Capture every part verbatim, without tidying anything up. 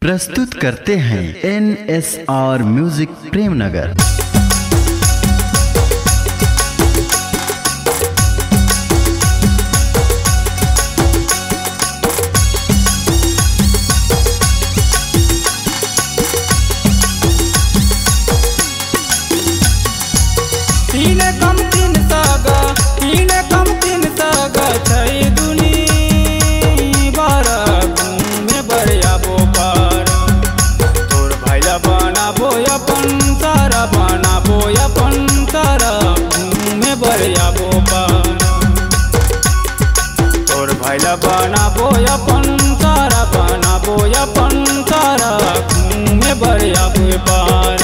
प्रस्तुत करते हैं N S R music Premnagar. तीन कम तीन सागा तीन कम तीन सागा छई दुनी बारा घूमे बरिया बोपार तोर भाईला बना बोया पंसारा बना बोया पंसारा घूमे बरिया बोपार तोर भाईला बना बोया पंसारा बना बोया पंसारा घूमे बरिया बोपार।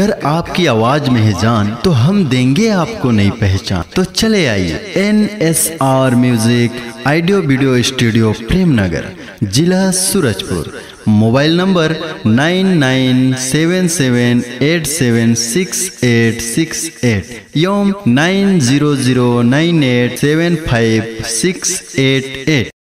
अगर आपकी आवाज में है जान तो हम देंगे आपको नई पहचान। तो चले आइए N S R music audio video studio Premnagar, जिला Surajpur. Mobile number nine nine seven seven eight seven six eight six eight एवं nine zero zero nine eight seven five six eight at.